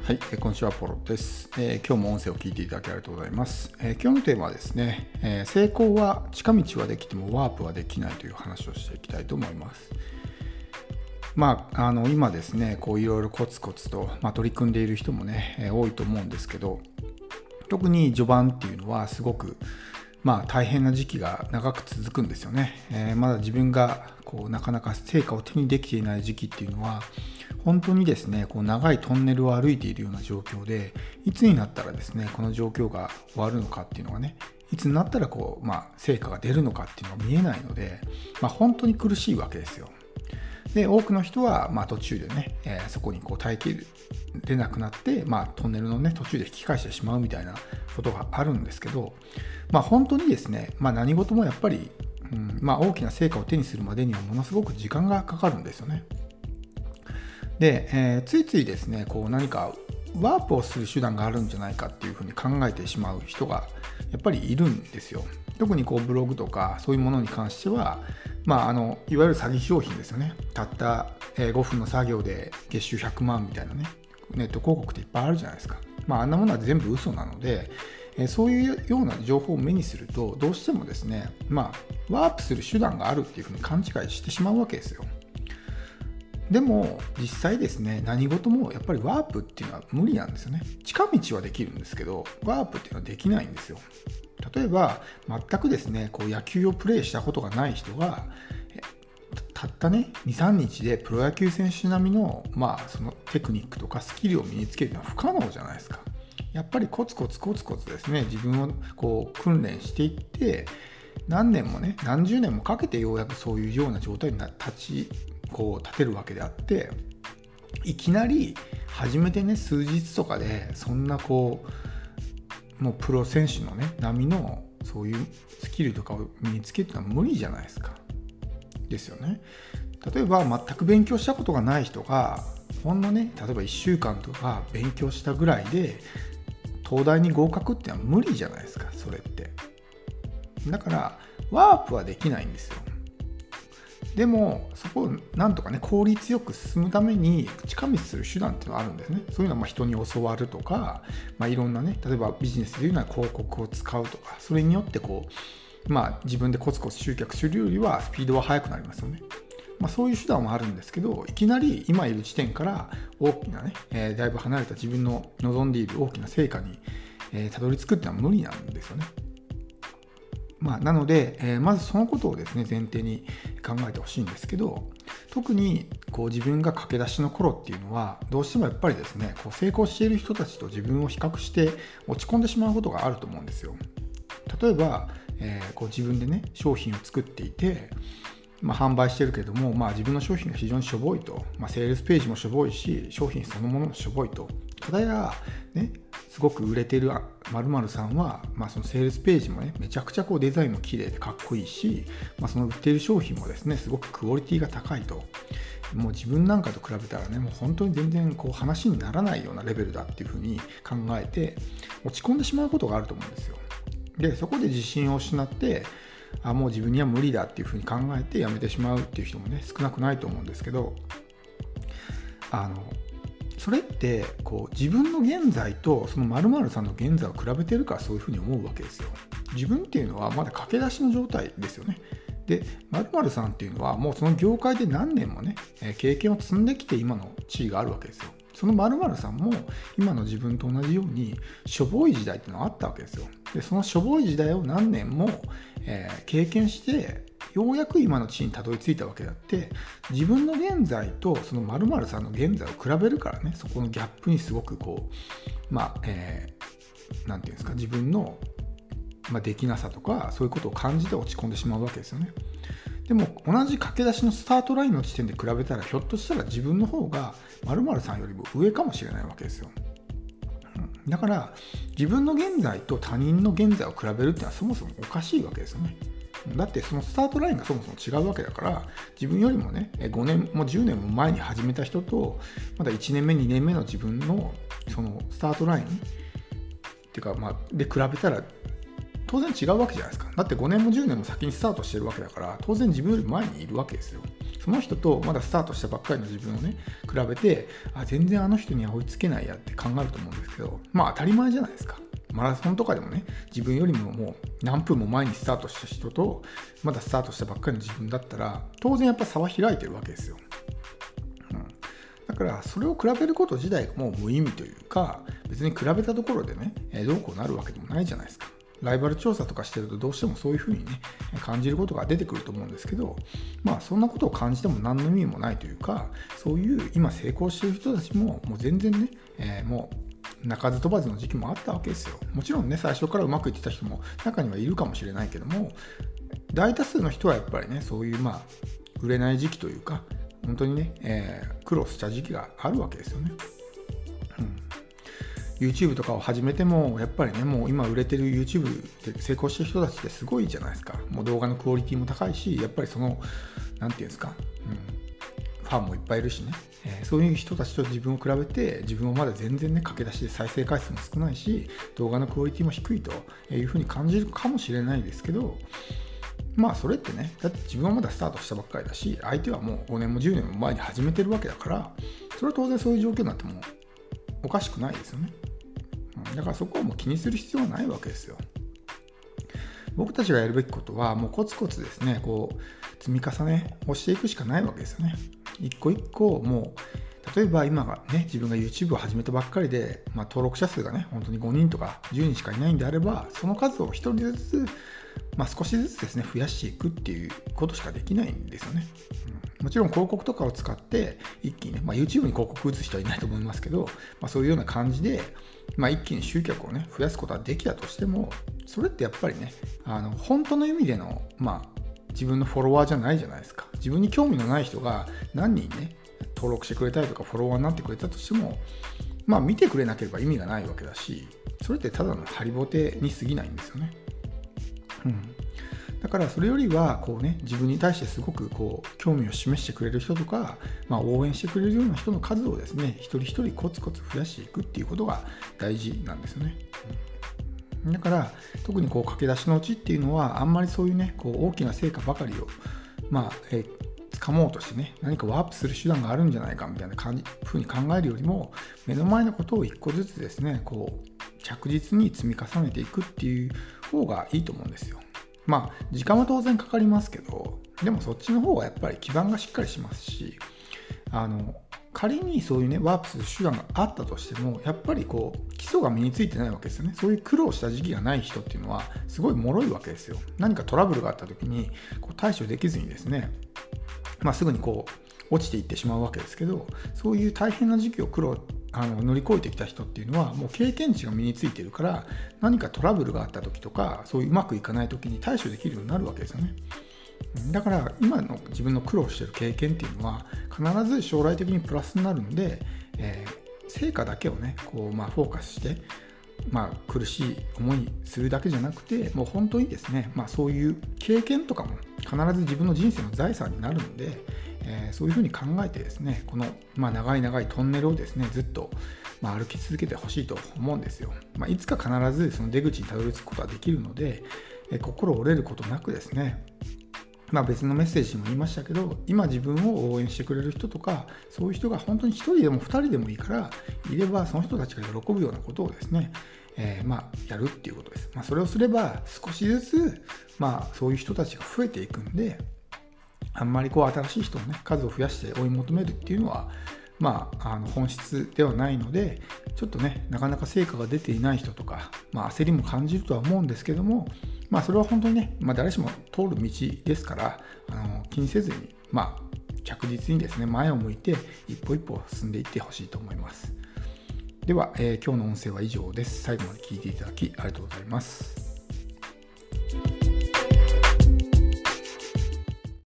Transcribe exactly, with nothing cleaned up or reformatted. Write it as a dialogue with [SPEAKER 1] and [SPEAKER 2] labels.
[SPEAKER 1] はい、えーこんにちは、ポロです、えー今日も音声を聞いていただきありがとうございます。えー今日のテーマはですね、えー成功は近道はできてもワープはできないという話をしていきたいと思います。まあ、あの今ですね、こういろいろコツコツと、まあ、取り組んでいる人もね、えー多いと思うんですけど、特に序盤っていうのはすごくまあ大変な時期が長く続くんですよね。えーまだ自分がこうなかなか成果を手にできていない時期っていうのは本当にですねこう長いトンネルを歩いているような状況で、いつになったらですねこの状況が終わるのかっていうのがね、いつになったらこう、まあ、成果が出るのかっていうのが見えないので、まあ、本当に苦しいわけですよ。で多くの人はまあ途中でね、えーそこにこう耐えきれなくなって、まあ、トンネルのね途中で引き返してしまうみたいなことがあるんですけど、まあ、本当にですね、まあ、何事もやっぱり、うんまあ、大きな成果を手にするまでにはものすごく時間がかかるんですよね。で、えーついついですねこう何かワープをする手段があるんじゃないかっていうふうに考えてしまう人がやっぱりいるんですよ。特にこうブログとかそういうものに関しては、まあ、あのいわゆる詐欺商品ですよね。たったごふんの作業で月収ひゃくまんみたいなね、ネット広告っていっぱいあるじゃないですか。まあ、あんなものは全部嘘なので、えーそういうような情報を目にするとどうしてもですね、まあ、ワープする手段があるっていうふうに勘違いしてしまうわけですよ。でも実際ですね、何事もやっぱりワープっていうのは無理なんですよね。近道はできるんですけどワープっていうのはできないんですよ。例えば全くですねこう野球をプレーしたことがない人がえたったねに、さんにちでプロ野球選手並みの、まあ、そのテクニックとかスキルを身につけるのは不可能じゃないですか。やっぱりコツコツコツコツですね自分をこう訓練していって、何年もね何十年もかけてようやくそういうような状態にな立ちこう立てるわけであって、いきなり初めてね数日とかでそんなこうもうプロ選手のね並みのそういうスキルとかを身につけるのは無理じゃないですか。ですよね。例えば全く勉強したことがない人がほんのね例えばいっしゅうかんとか勉強したぐらいで東大に合格ってのは無理じゃないですか。それってだからワープはできないんですよ。でもそこをなんとかね効率よく進むために近道する手段っていうのはあるんですね。そういうのはまあ人に教わるとか、まあ、いろんなね例えばビジネスでいうのは広告を使うとか、それによってこう、まあ、自分でコツコツ集客するよりはスピードは速くなりますよね。まあ、そういう手段はあるんですけど、いきなり今いる地点から大きなね、えーだいぶ離れた自分の望んでいる大きな成果に、えーたどり着くっていうのは無理なんですよね。まあ、なので、えーまずそのことをですね前提に考えてほしいんですけど、特にこう自分が駆け出しの頃っていうのはどうしてもやっぱりですねこう成功している人たちと自分を比較して落ち込んでしまうことがあると思うんですよ。例えば、えーこう自分でね商品を作っていて、まあ、販売してるけども、まあ、自分の商品が非常にしょぼいと、まあ、セールスページもしょぼいし商品そのものもしょぼいと、ただや、ね、すごく売れてる〇〇さんは、まあ、そのセールスページもねめちゃくちゃこうデザインも綺麗でかっこいいし、まあ、その売っている商品もですねすごくクオリティが高いと、もう自分なんかと比べたらねもう本当に全然こう話にならないようなレベルだっていうふうに考えて落ち込んでしまうことがあると思うんですよ。でそこで自信を失ってあもう自分には無理だっていうふうに考えてやめてしまうっていう人もね少なくないと思うんですけど、あのそれってこう自分の現在とその〇〇さんの現在を比べてるからそういうふうに思うわけですよ。自分っていうのはまだ駆け出しの状態ですよね。で〇〇さんっていうのはもうその業界で何年もね経験を積んできて今の地位があるわけですよ。その〇〇さんも今の自分と同じようにしょぼい時代っていうのがあったわけですよ。でそのしょぼい時代を何年も、えー経験してようやく今の地位にたどり着いたわけであって、自分の現在とその〇〇さんの現在を比べるからね、そこのギャップにすごくこうまあ、えー、なんていうんですか自分の、まあ、できなさとかそういうことを感じて落ち込んでしまうわけですよね。でも同じ駆け出しのスタートラインの地点で比べたらひょっとしたら自分の方が〇〇さんよりも上かもしれないわけですよ。うんだから自分の現在と他人の現在を比べるっていうのはそもそもおかしいわけですよね。だってそのスタートラインがそもそも違うわけだから、自分よりもねごねんもじゅうねんも前に始めた人とまだいちねんめにねんめの自分のそのスタートラインっていうか、まあ、で比べたら当然違うわけじゃないですか。だってごねんもじゅうねんも先にスタートしてるわけだから当然自分より前にいるわけですよ。 その人とまだスタートしたばっかりの自分をね比べて、あ全然あの人には追いつけないやって考えると思うんですけど、まあ当たり前じゃないですか。マラソンとかでもね、自分よりももう何分も前にスタートした人とまだスタートしたばっかりの自分だったら、当然やっぱ差は開いてるわけですよ。うん、だからそれを比べること自体がもう無意味というか、別に比べたところでねどうこうなるわけでもないじゃないですか。ライバル調査とかしてるとどうしてもそういうふうにね感じることが出てくると思うんですけど、まあそんなことを感じても何の意味もないというか、そういう今成功している人たちももう全然ね、えー、もう鳴かず飛ばずの時期もあったわけですよ。もちろんね、最初からうまくいってた人も中にはいるかもしれないけども、大多数の人はやっぱりね、そういうまあ売れない時期というか、本当にね、えー、苦労した時期があるわけですよね。うん、YouTube とかを始めてもやっぱりね、もう今売れてる YouTube で成功してる人たちってすごいじゃないですか。もう動画のクオリティも高いし、やっぱりそのなんていうんですか、うん、ファンもいっぱいいるしね、えー、そういう人たちと自分を比べて、自分はまだ全然ね駆け出しで再生回数も少ないし、動画のクオリティも低いというふうに感じるかもしれないですけど、まあそれってね、だって自分はまだスタートしたばっかりだし、相手はもうごねんもじゅうねんも前に始めてるわけだから、それは当然そういう状況になってもおかしくないですよね。だからそこはもう気にする必要はないわけですよ。僕たちがやるべきことはもうコツコツですね、こう積み重ねをしていくしかないわけですよね。一個一個もう、例えば今がね、自分が YouTube を始めたばっかりで、まあ、登録者数がね本当にごにんとかじゅうにんしかいないんであれば、その数をひとりずつ、まあ、少しずつですね増やしていくっていうことしかできないんですよね。うん、もちろん広告とかを使って一気にね、まあ、YouTube に広告打つ人はいないと思いますけど、まあ、そういうような感じで、まあ、一気に集客をね増やすことはできたとしても、それってやっぱりね、あの本当の意味での、まあ、自分のフォロワーじゃないじゃないですか。自分に興味のない人が何人ね登録してくれたりとかフォロワーになってくれたとしても、まあ見てくれなければ意味がないわけだし、それってただのハリボテに過ぎないんですよね。うん、だからそれよりはこうね、自分に対してすごくこう興味を示してくれる人とか、まあ、応援してくれるような人の数をですね、一人一人コツコツ増やしていくっていうことが大事なんですよね。うん、だから特にこう駆け出しのうちっていうのは、あんまりそういうねこう大きな成果ばかりをまあ、えー掴もうとしてね、何かワープする手段があるんじゃないかみたいな感じふうに考えるよりも、目の前のことを一個ずつですね、こう着実に積み重ねていくっていう方がいいと思うんですよ。まあ時間は当然かかりますけど、でもそっちの方がやっぱり基盤がしっかりしますし、あの仮にそういうねワープする手段があったとしても、やっぱりこう基礎が身についてないわけですよね。そういう苦労した時期がない人っていうのはすごい脆いわけですよ。何かトラブルがあった時にこう対処できずにですね、まあ、すぐにこう落ちていってしまうわけですけど、そういう大変な時期を苦労あの乗り越えてきた人っていうのはもう経験値が身についているから、何かトラブルがあった時とか、そういううまくいかない時に対処できるようになるわけですよね。だから今の自分の苦労している経験っていうのは必ず将来的にプラスになるんで、えー、成果だけをねこう、まあ、フォーカスして、まあ、苦しい思いするだけじゃなくて、もう本当にですね、まあ、そういう経験とかも必ず自分の人生の財産になるので、えー、そういうふうに考えてですね、この、まあ、長い長いトンネルをですねずっと、まあ、歩き続けてほしいと思うんですよ。まあ、いつか必ずその出口にたどり着くことはできるので、えー、心折れることなくですね、まあ、別のメッセージにも言いましたけど、今自分を応援してくれる人とか、そういう人が本当にひとりでもふたりでもいいからいれば、その人たちが喜ぶようなことをですね、えー、まあやるっていうことです。まあ、それをすれば少しずつ、まあ、そういう人たちが増えていくんで、あんまりこう新しい人をね数を増やして追い求めるっていうのは、まあ、あの本質ではないので、ちょっとねなかなか成果が出ていない人とか、まあ、焦りも感じるとは思うんですけども、まあ、それは本当にね、まあ、誰しも通る道ですから、あの気にせずに、まあ、着実にですね前を向いて一歩一歩進んでいってほしいと思います。では、えー、今日の音声は以上です。最後まで聞いていただきありがとうございます。